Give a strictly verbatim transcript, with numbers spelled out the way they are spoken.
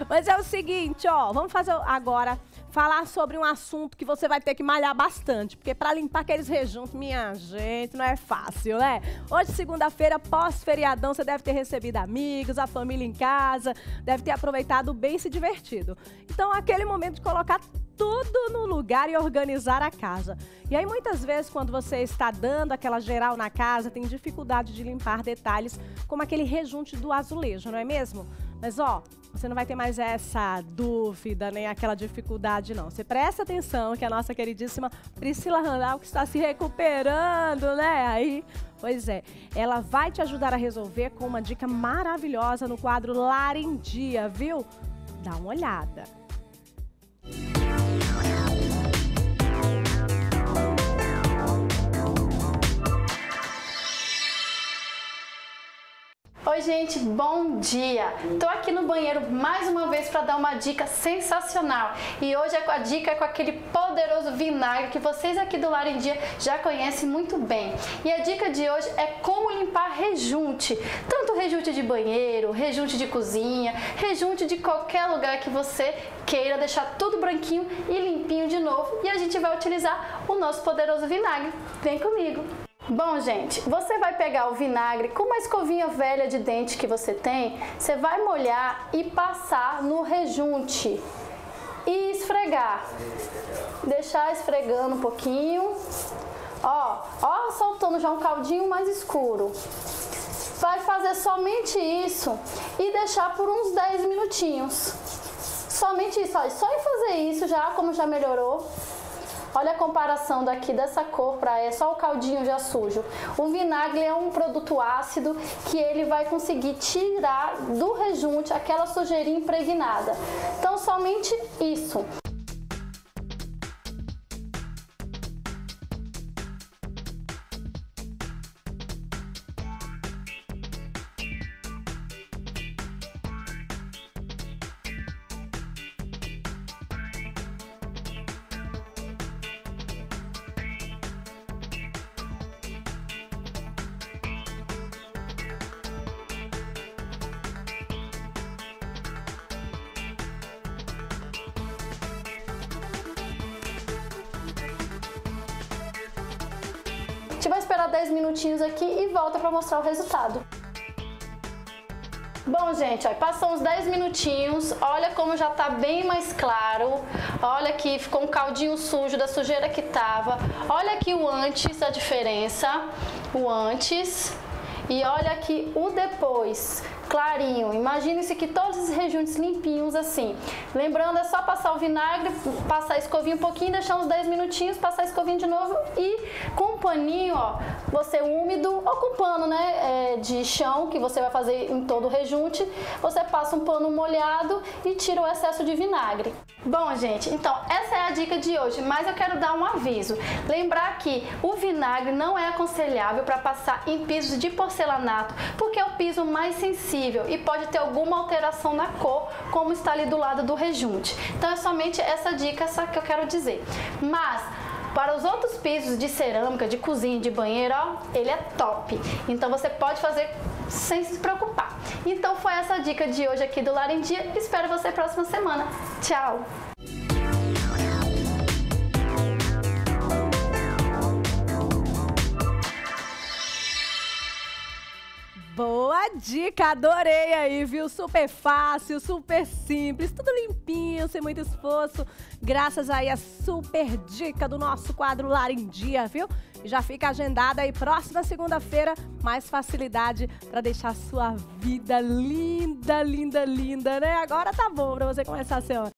Mas é o seguinte, ó, vamos fazer agora, falar sobre um assunto que você vai ter que malhar bastante, porque para limpar aqueles rejuntos, minha gente, não é fácil, né? Hoje, segunda-feira, pós-feriadão, você deve ter recebido amigos, a família em casa, deve ter aproveitado bem e se divertido. Então, aquele momento de colocar tudo no lugar e organizar a casa. E aí, muitas vezes, quando você está dando aquela geral na casa, tem dificuldade de limpar detalhes, como aquele rejunte do azulejo, não é mesmo? Mas, ó, você não vai ter mais essa dúvida, nem aquela dificuldade, não. Você presta atenção que a nossa queridíssima Priscila Randal, que está se recuperando, né? Aí, pois é, ela vai te ajudar a resolver com uma dica maravilhosa no quadro Lar em Dia, viu? Dá uma olhada. Oi gente, bom dia! Tô aqui no banheiro mais uma vez para dar uma dica sensacional e hoje a dica é com aquele poderoso vinagre que vocês aqui do Lar em Dia já conhecem muito bem. E a dica de hoje é como limpar rejunte, tanto rejunte de banheiro, rejunte de cozinha, rejunte de qualquer lugar que você queira deixar tudo branquinho e limpinho de novo, e a gente vai utilizar o nosso poderoso vinagre. Vem comigo! Bom, gente, você vai pegar o vinagre com uma escovinha velha de dente que você tem, você vai molhar e passar no rejunte e esfregar. Deixar esfregando um pouquinho. Ó, ó, soltando já um caldinho mais escuro. Vai fazer somente isso e deixar por uns dez minutinhos. Somente isso, ó, só em fazer isso já, como já melhorou. Olha a comparação daqui dessa cor para é só o caldinho já sujo. O vinagre é um produto ácido que ele vai conseguir tirar do rejunte aquela sujeirinha impregnada. Então somente isso. A gente vai esperar dez minutinhos aqui e volta para mostrar o resultado. Bom, gente, ó, passou uns dez minutinhos, olha como já tá bem mais claro. Olha aqui, ficou um caldinho sujo da sujeira que tava. Olha aqui o antes, a diferença, o antes. E olha aqui o depois, clarinho. Imagine-se que todos os rejuntes limpinhos assim. Lembrando, é só passar o vinagre, passar a escovinha um pouquinho, deixar uns dez minutinhos, passar a escovinha de novo e com um paninho, ó, você úmido, ou com pano, né, é, de chão, que você vai fazer em todo o rejunte, você passa um pano molhado e tira o excesso de vinagre. Bom, gente, então essa é a dica de hoje, mas eu quero dar um aviso. Lembrar que o vinagre não é aconselhável para passar em pisos de porcelanato, porque é o piso mais sensível e pode ter alguma alteração na cor, como está ali do lado do rejunte. Então é somente essa dica essa que eu quero dizer. Mas para os outros pisos de cerâmica, de cozinha, de banheiro, ó, ele é top. Então você pode fazer sem se preocupar. Então foi essa a dica de hoje aqui do Lar em Dia. Espero você próxima semana. Tchau! Boa dica, adorei aí, viu? Super fácil, super simples, tudo limpinho, sem muito esforço. Graças aí a super dica do nosso quadro Lar em Dia, viu? E já fica agendada aí, próxima segunda-feira, mais facilidade para deixar a sua vida linda, linda, linda, né? Agora tá bom para você começar a ser